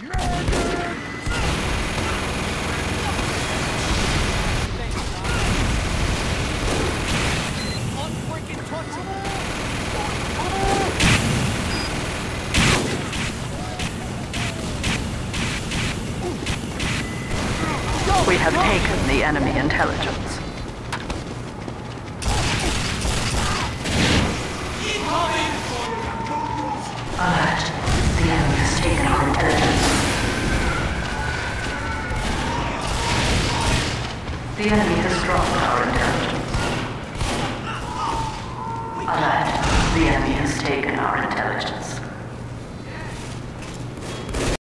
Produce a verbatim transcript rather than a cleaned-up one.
We have taken the enemy intelligence. Alert. The enemy has taken our intelligence. The enemy has dropped our intelligence. Alert. The enemy has taken our intelligence.